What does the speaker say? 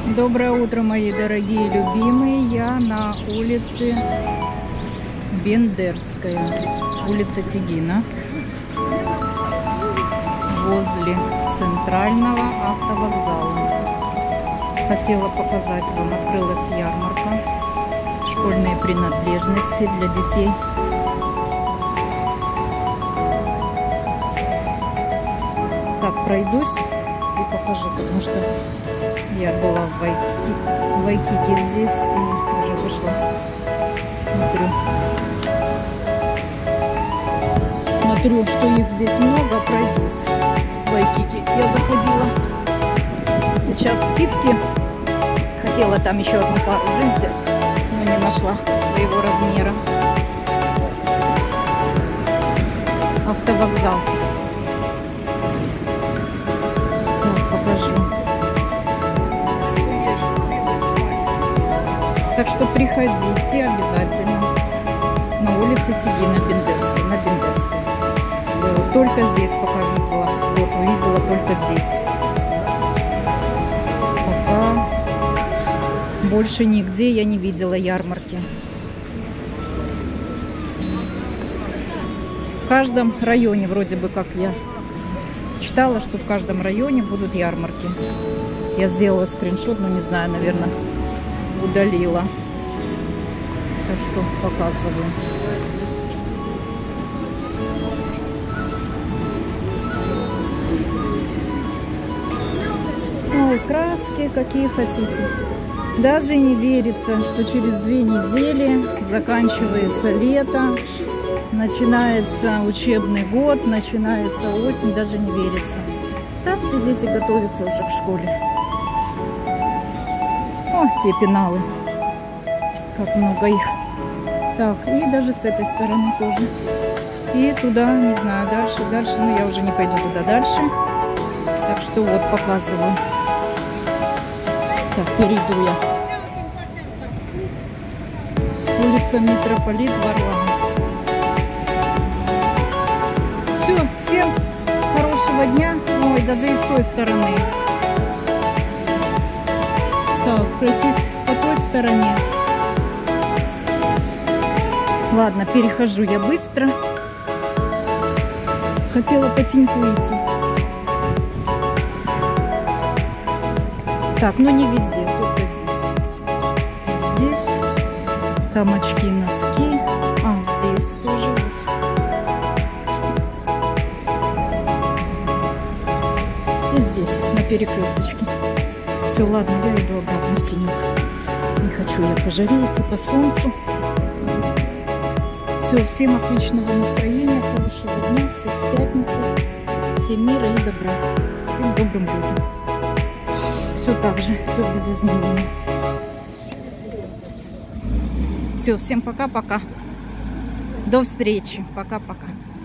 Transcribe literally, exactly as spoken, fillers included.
Доброе утро, мои дорогие любимые. Я на улице Бендерская, улица Тегина, возле центрального автовокзала. Хотела показать вам, открылась ярмарка, школьные принадлежности для детей. Так, пройдусь и покажу, потому что я была в Вайкики, в Вайкики здесь и уже вышла. Смотрю. Смотрю, что их здесь много, пройдусь в Вайкики. Я заходила сейчас скидки. Хотела там еще одну пару джинсов, но не нашла своего размера. Автовокзал. Покажу. Так что приходите обязательно на улице Тегина, Бендерской, на Бендерской. Только здесь пока видела. Вот, увидела только здесь. Пока больше нигде я не видела ярмарки. В каждом районе вроде бы, как я читала, что в каждом районе будут ярмарки. Я сделала скриншот, но не знаю, наверное, удалила. Так что показываю. Ой, краски какие хотите. Даже не верится, что через две недели заканчивается лето. Начинается учебный год, начинается осень, даже не верится. Там все дети готовятся уже к школе. О, те пеналы. Как много их. Так, и даже с этой стороны тоже. И туда, не знаю, дальше, дальше. Но я уже не пойду туда дальше. Так что вот, показываю. Так, перейду я. Улица Митрополит Варламов. Все, всем хорошего дня. Ой, даже и с той стороны. Так, пройтись по той стороне. Ладно, перехожу я быстро. Хотела по теньку идти. Так, но не везде, только здесь. Здесь там очки, носки. А, здесь тоже. И здесь, на перекресточке. Все, ладно, я иду обратно в тенек. Не хочу я пожареться по солнцу. Все, всем отличного настроения, хорошего дня, всех с пятницей, всем мира и добра, всем добрым людям. Все так же, все без изменений. Все, всем пока-пока. До встречи. Пока-пока.